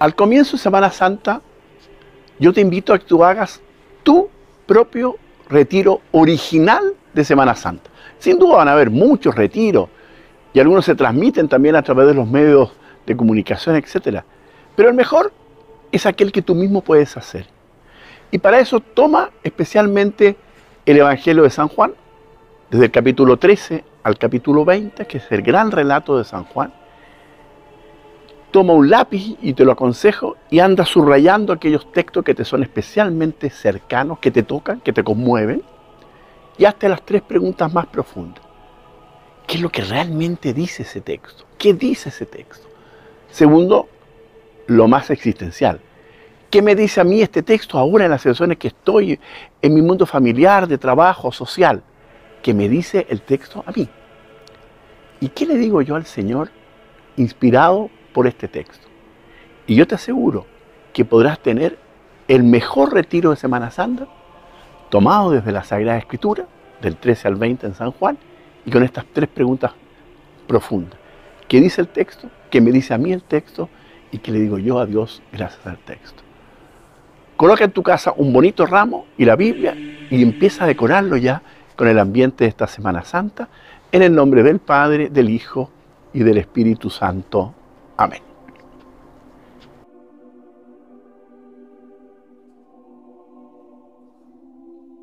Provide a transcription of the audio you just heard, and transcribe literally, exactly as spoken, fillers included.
Al comienzo de Semana Santa, yo te invito a que tú hagas tu propio retiro original de Semana Santa. Sin duda van a haber muchos retiros y algunos se transmiten también a través de los medios de comunicación, etcétera. Pero el mejor es aquel que tú mismo puedes hacer. Y para eso toma especialmente el Evangelio de San Juan, desde el capítulo trece al capítulo veinte, que es el gran relato de San Juan. Toma un lápiz, y te lo aconsejo, y anda subrayando aquellos textos que te son especialmente cercanos, que te tocan, que te conmueven, y hazte las tres preguntas más profundas. ¿Qué es lo que realmente dice ese texto? ¿Qué dice ese texto? Segundo, lo más existencial. ¿Qué me dice a mí este texto ahora en las situaciones que estoy, en mi mundo familiar, de trabajo, social? ¿Qué me dice el texto a mí? ¿Y qué le digo yo al Señor inspirado por este texto? Y yo te aseguro que podrás tener el mejor retiro de Semana Santa, tomado desde la Sagrada Escritura, del trece al veinte en San Juan, y con estas tres preguntas profundas. ¿Qué dice el texto? ¿Qué me dice a mí el texto? ¿Y qué le digo yo a Dios gracias al texto? Coloca en tu casa un bonito ramo y la Biblia y empieza a decorarlo ya con el ambiente de esta Semana Santa, en el nombre del Padre, del Hijo y del Espíritu Santo. Amén.